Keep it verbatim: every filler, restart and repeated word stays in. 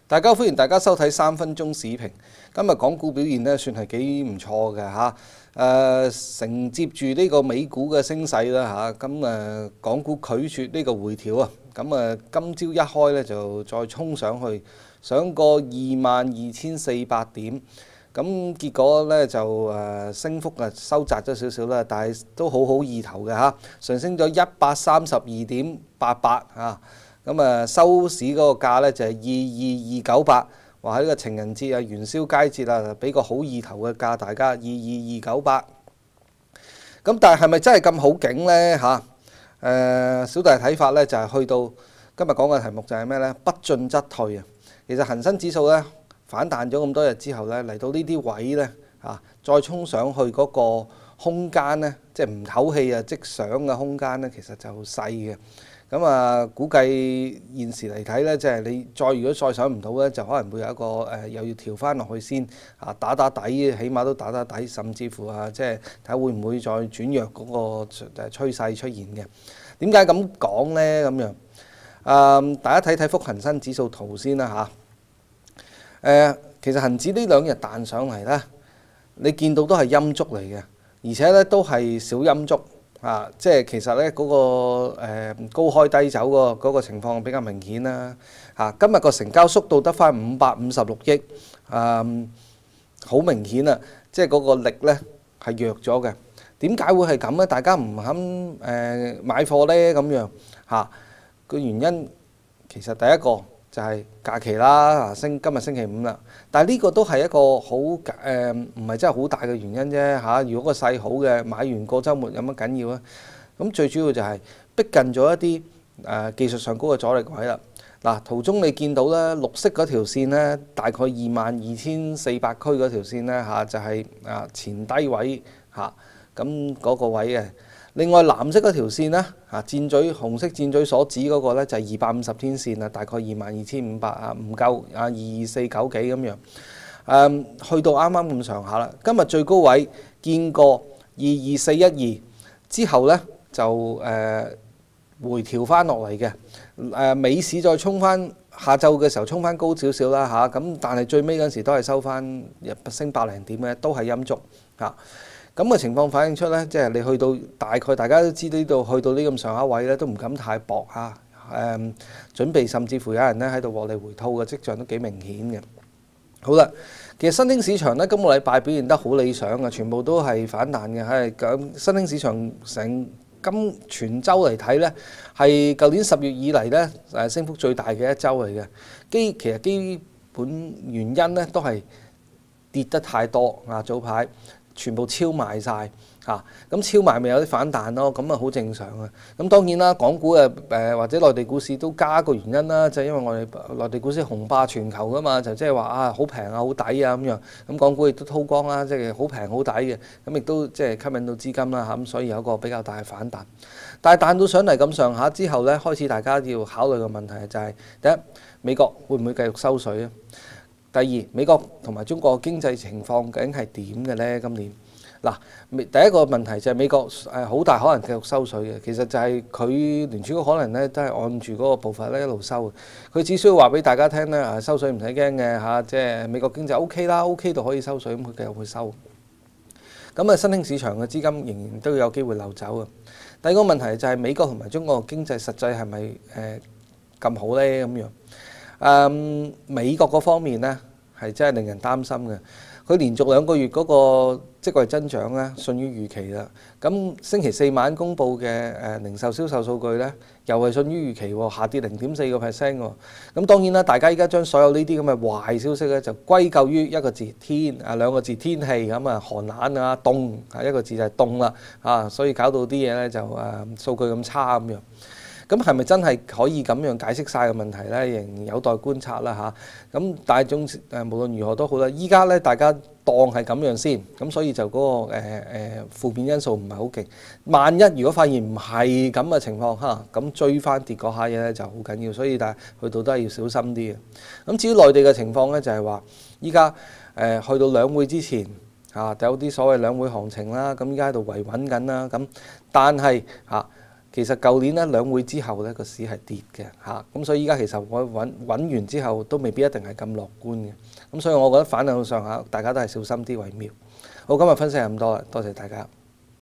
大家歡迎大家收睇三分鐘市評。今日港股表現咧算係幾唔錯嘅嚇，誒、呃、承接住呢個美股嘅升勢啦嚇，咁、啊、誒港股拒絕呢個回調啊，咁啊今朝一開咧就再衝上去，上過二萬二千四百點，咁結果咧就誒、呃、升幅啊收窄咗少少啦，但係都好好意頭嘅嚇，上升咗一百三十二點八八啊。咁啊，收市嗰個價咧就係二二二九八，話喺呢個情人節啊、元宵佳節啊，俾個好意頭嘅價大家，二二二九八。咁但係係咪真係咁好景咧？嚇、啊，誒小弟睇法咧就係、是、去到今日講嘅題目就係咩咧？不進則退啊！其實恒生指數咧反彈咗咁多日之後咧，嚟到呢啲位咧嚇，再衝上去嗰個空間咧，即係唔唞氣啊即上嘅空間咧，其實就細嘅。咁啊，估計現時嚟睇咧，即係你再如果再上唔到咧，就可能會有一個誒、呃，又要調翻落去先啊，打打底，起碼都打打底，甚至乎啊，即係睇下會唔會再轉弱嗰個誒趨勢出現嘅。點解咁講咧？咁樣啊，大家睇睇幅恒生指數圖先啦嚇。誒、啊，其實恒指呢兩日彈上嚟咧，你見到都係陰燭嚟嘅，而且咧都係小陰燭。啊，即係其實咧嗰、那個、呃、高開低走個嗰個情況比較明顯啦。嚇、啊，今日個成交縮到得翻五百五十六億，啊，好明顯啊！即係嗰個力咧係弱咗嘅。點解會係咁咧？大家唔肯誒、呃、買貨咧咁樣嚇個、啊、原因，其實第一個就係假期啦，星今日星期五啦。但係呢個都係一個好誒，唔係真係好大嘅原因啫嚇。如果個勢好嘅，買完過週末有乜緊要啊？咁最主要就係逼近咗一啲誒、呃、技術上高嘅阻力位啦。嗱，圖中你見到咧綠色嗰條線咧，大概二萬二千四百區嗰條線咧嚇，就係、是、啊前低位嚇，咁、啊、嗰個位嘅。另外藍色嗰條線咧，啊箭嘴紅色箭嘴所指嗰個咧就係二百五十天線啊，大概二萬二千五百啊，唔夠啊二二四九幾咁樣，誒、嗯、去到啱啱咁上下啦。今日最高位見過二二四一二之後咧就誒、呃、回調翻落嚟嘅，誒尾市再衝翻下晝嘅時候衝翻高少少啦嚇，咁、啊、但係最尾嗰陣時都係收翻升百零點嘅，都係陰燭嚇。咁嘅情況反映出咧，即係你去到大概大家都知道呢度去到呢咁上下位咧，都唔敢太薄嚇。誒、嗯，準備甚至乎有人咧喺度獲利回吐嘅跡象都幾明顯嘅。好啦，其實新興市場咧今個禮拜表現得好理想嘅，全部都係反彈嘅。係咁，新興市場成今全週嚟睇咧，係舊年十月以嚟咧誒升幅最大嘅一週嚟嘅。基其實基本原因咧都係跌得太多啊，早排。全部超賣晒，嚇、啊，咁超賣咪有啲反彈咯，咁啊好正常啊。咁當然啦，港股誒誒或者內地股市都加一個原因啦，就係、因為我哋內地股市雄霸全球噶嘛，就即係話啊好平啊好抵啊咁樣。咁港股亦都韜光啦，即係好平好抵嘅，咁亦都即係吸引到資金啦嚇，咁所以有一個比較大嘅反彈。但係彈到上嚟咁上下之後咧，開始大家要考慮嘅問題就係、係、第一，美國會唔會繼續收水啊？第二，美國同埋中國經濟情況究竟係點嘅咧？今年嗱，第一個問題就係美國誒好大可能繼續收水嘅，其實就係佢聯儲局可能咧都係按住嗰個步伐咧一路收，佢只需要話俾大家聽咧，誒收水唔使驚嘅嚇，即係美國經濟 O K 啦 ，O K 到可以收水，咁佢繼續會收。咁啊，新興市場嘅資金仍然都有機會流走啊。第二個問題就係美國同埋中國經濟實際係咪誒咁好咧？咁樣？誒、嗯、美國嗰方面咧係真係令人擔心嘅，佢連續兩個月嗰個職位增長咧遜於預期啦。咁星期四晚公布嘅誒零售銷售數據咧，又係遜於預期喎，下跌零點四個 percent 喎。咁當然啦，大家依家將所有呢啲咁嘅壞消息咧，就歸咎於一個字天啊，兩個字天氣咁啊，寒冷啊，凍啊，一個字就係凍啦啊，所以搞到啲嘢咧就誒數據咁差咁樣。咁係咪真係可以咁樣解釋晒嘅問題咧？仍然有待觀察啦嚇。咁但係總誒無論如何都好啦，依家咧大家當係咁樣先，咁所以就嗰、嗰個誒誒、呃、負面因素唔係好勁。萬一如果發現唔係咁嘅情況嚇，咁追翻跌嗰下嘢咧就好緊要，所以但係去到都係要小心啲嘅。咁至於內地嘅情況咧，就係話依家誒去到兩會之前嚇、啊，有啲所謂兩會行情啦，咁依家喺度維穩緊啦，咁但係嚇。啊其實舊年咧兩會之後咧個市係跌嘅嚇，咁所以依家其實我揾揾完之後都未必一定係咁樂觀嘅，咁所以我覺得反向上下大家都係小心啲為妙。好，今日分析係咁多啦，多謝大家。